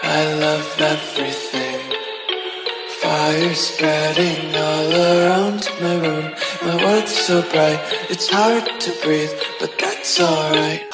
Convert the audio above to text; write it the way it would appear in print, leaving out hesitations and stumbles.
I love everything. Fire spreading all around my room. My world's so bright, it's hard to breathe, but that's alright.